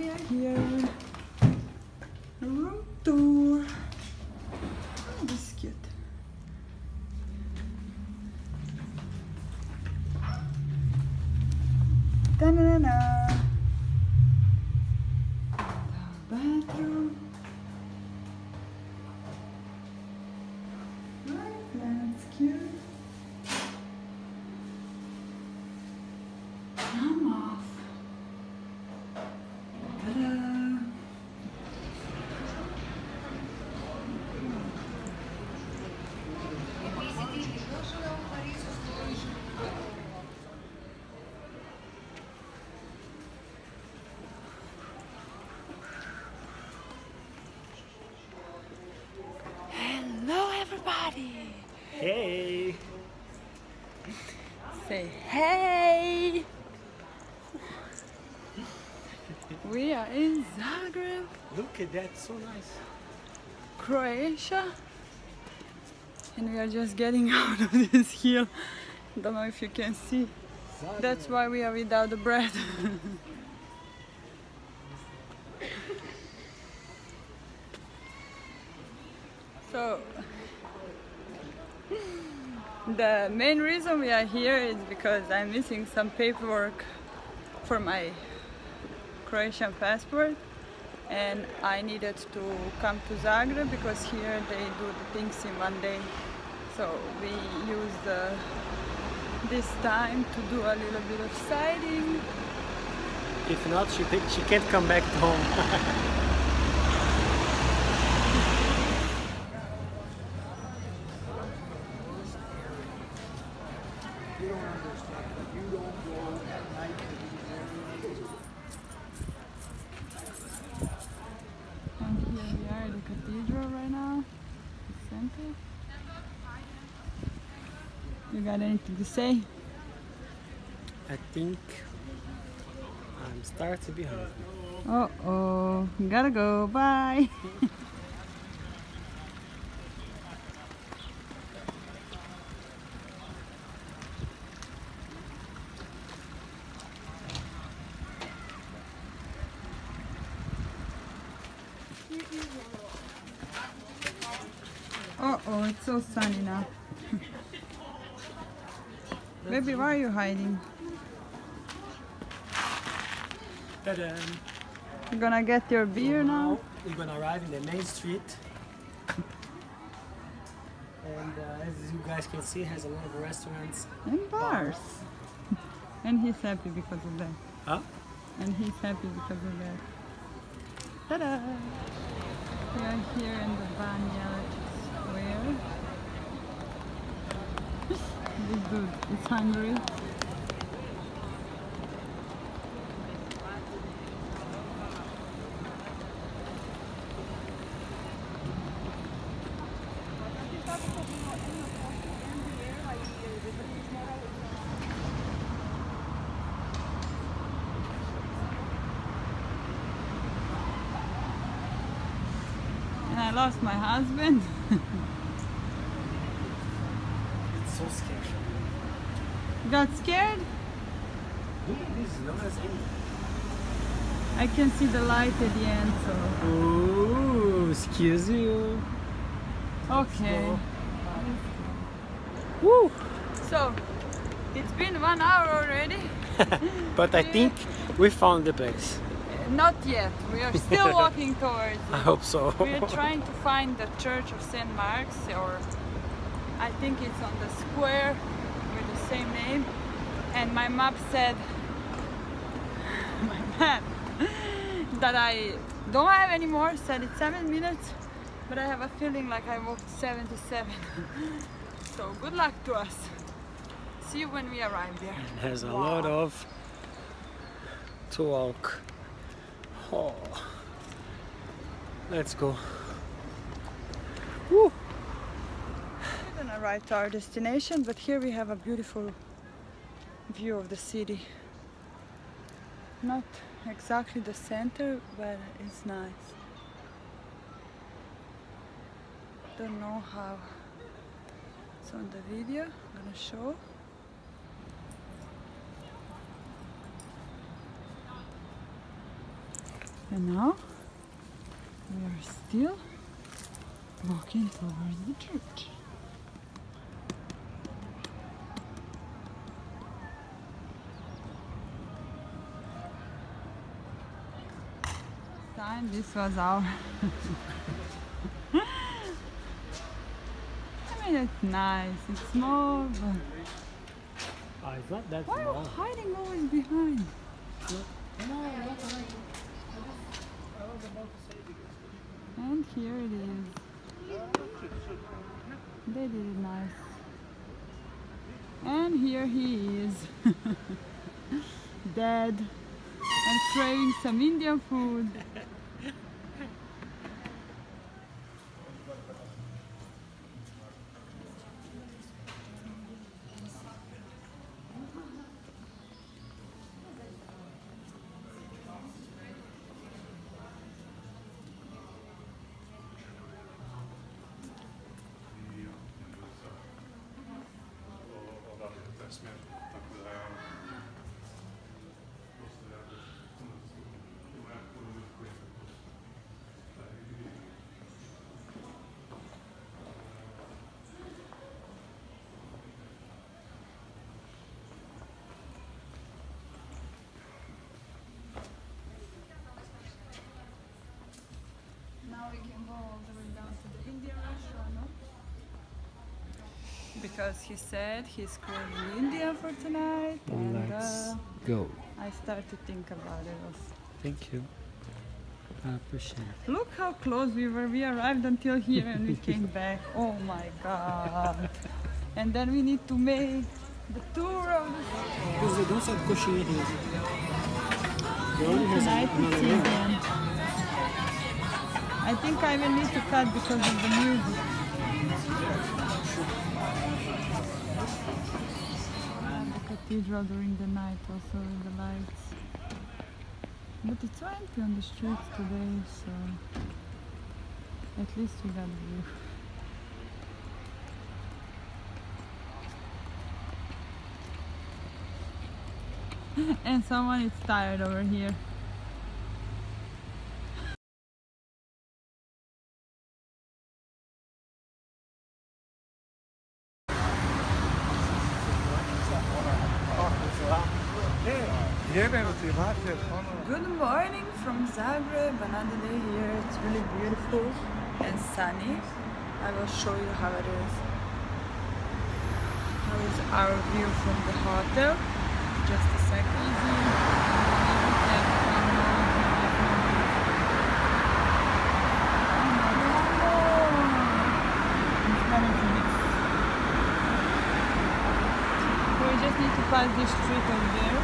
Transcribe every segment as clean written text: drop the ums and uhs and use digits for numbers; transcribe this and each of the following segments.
we are here. Room tour. Oh, this is cute. Ta-na-na-na. Bathroom. Right, that's cute. I'm off. Ta-da. Hello everybody! Hey! Say hey! We are in Zagreb, Look at that, so nice. Croatia, and we are just getting out of this hill. Don't know if you can see. Zagreb. That's why we are without the bread. So the main reason we are here is because I'm missing some paperwork for my Croatian passport, and I needed to come to Zagreb because here they do the things in one day. So we use this time to do a little bit of sighting. If not, she can't come back home. And here we are at the cathedral right now, the center. You got anything to say? I think I'm starting to be hungry. Uh-oh, gotta go, bye! Uh-oh, it's so sunny now. Baby, why are you hiding? Ta-da! You gonna get your beer now? We're gonna arrive in the main street. And as you guys can see, it has a lot of restaurants. And bars. And he's happy because of that. Huh? And he's happy because of that. Ta-da! We are here in the Vineyard Square. This dude is hungry. And I lost my husband. It's so scary. Got scared? Look at this, no one's in. I can see the light at the end, so... Ooh, excuse you. Okay. Woo! So, it's been 1 hour already. But I think we found the place. Not yet. We are still walking towards I it. hope so. We are trying to find the Church of St. Mark's, or I think it's on the square with the same name. And my map said, my map, that I don't have anymore, said it's 7 minutes, but I have a feeling like I walked 77. So good luck to us. See you when we arrive there. There's a lot of to walk. Oh. Let's go. Woo. We didn't arrive to our destination, but here we have a beautiful view of the city. Not exactly the center, but it's nice. Don't know how it's on the video. I'm gonna show. And now we are still walking towards the church. Time this was our I mean, it's nice, it's small, but It's not that why are small. you hiding always behind? No, not hiding. I was about to say because. And here it is. They did it nice. And here he is. Dead and craving some Indian food. Now we can go all the way down to the Indian restaurant, no? Because he said he's craving India for tonight, and Let's go. I start to think about it also. Thank you. I appreciate it. Look how close we were. We arrived until here and we came back. Oh my god. And then we need to make the tour of the Because they don't have coxinha here. They only has tonight. another It's name. Indian. I think I will need to cut because of the music. And the cathedral during the night also with the lights. But it's so empty on the streets today, so at least we got view. And someone is tired over here. Good morning from Zagreb, another day here. It's really beautiful and sunny. I will show you how it is. How is our view from the hotel? Just a second. We just need to pass this street over there.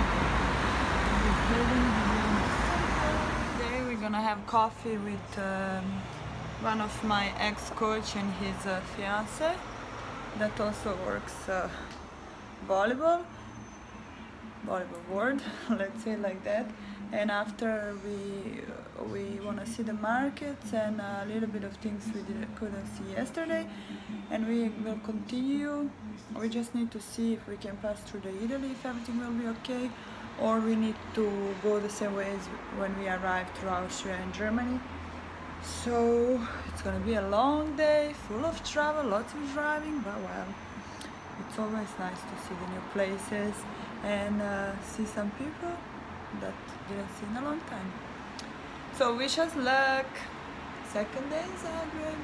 Today we're gonna have coffee with one of my ex-coach and his fiance that also works volleyball board, let's say like that. And after we want to see the markets and a little bit of things we couldn't see yesterday, and we will continue. We just need to see if we can pass through the Italy, if everything will be okay, or we need to go the same way as when we arrived to Austria and Germany. So it's gonna be a long day, full of travel, lots of driving, but well, it's always nice to see the new places and see some people that didn't see in a long time. So wish us luck. Second day in Zagreb.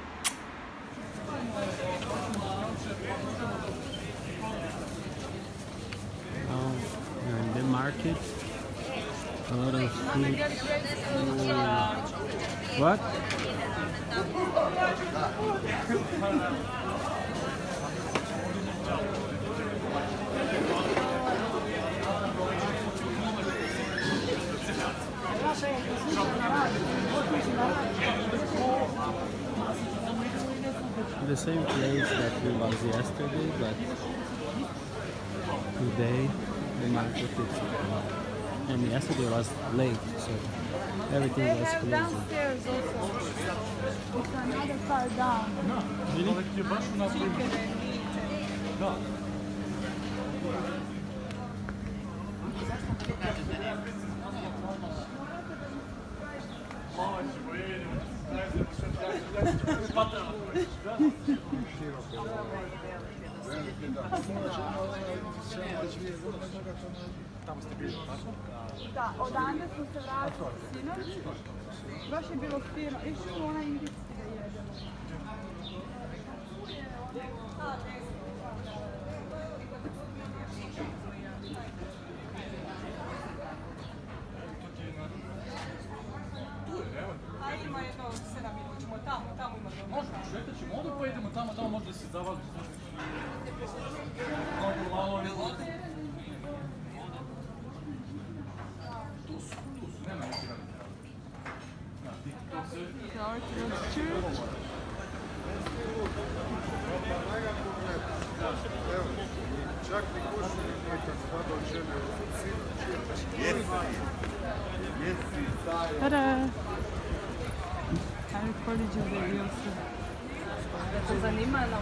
Now we're in the market. A lot of food. What? The same place that we was yesterday, but today the market is open. And yesterday was late, so everything They was have closed. downstairs also. It's another car down. Tamo ste bili, tako? Da, odande smo se vratili sinoć. Baš je bilo fino. Išli ona indijski da jedemo. A ima jedno 7 minuta, ćemo tamo ima dobro. Možemo, šetat ćemo onda pa idemo tamo možda se zavali. Tu su, nema neki veliki. Čak ni košu nekak spada od žene u cilju. Jesi. Tada! Ajde, koliđe da je bio sve. To zanima nam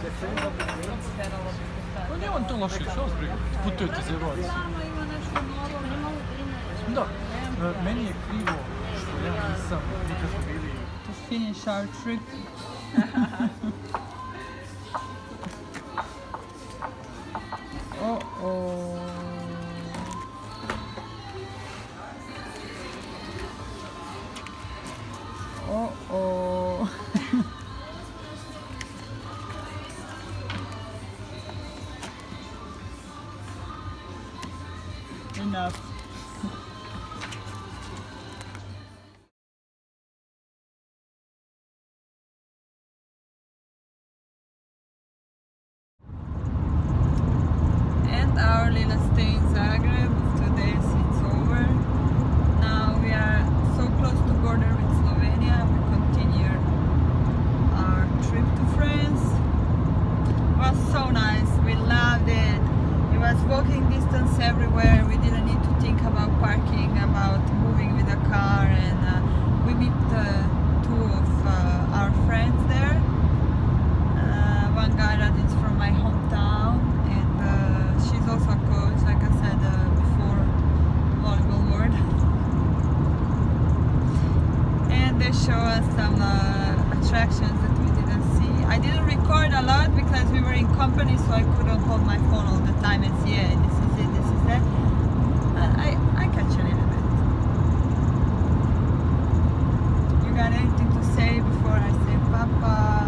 Pa nije on to loše, što vas briga? Putujete za Evropu. Samo ima nešto novo, Da, meni je krivo što ja nisam nikad smo bili. To finish our trip. Oh. Enough. And our little stay in Zagreb of 2 days, it's over. Now we are so close to border with Slovenia. We continue our trip to France. It was so nice. We loved it. It was walking distance everywhere. We didn't need to think about parking, about moving with a car, and we meet two of our friends there. One guy that is from my hometown, and she's also a coach, like I said before, volleyball world. And they show us some attractions that we didn't see. I didn't record a lot because we were in company, so I couldn't hold my phone all the time and see, yeah, this is it, this is that. I catch a little bit. You got anything to say before I say Papa?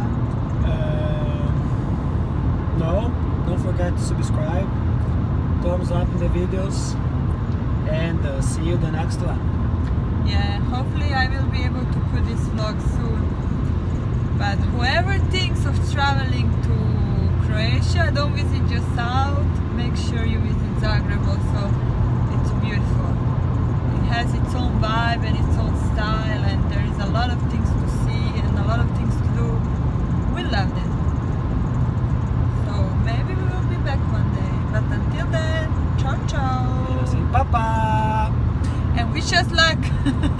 No, don't forget to subscribe, thumbs up in the videos, and see you the next one. Yeah, hopefully I will be able to put this vlog soon. But whoever thinks of traveling to Croatia, don't visit just south, make sure you visit Zagreb also. It's beautiful. It has its own vibe and its own style, and there is a lot of things to see and a lot of things to do. We loved it. So maybe we will be back one day. But until then, ciao ciao! Papa! And wish us luck!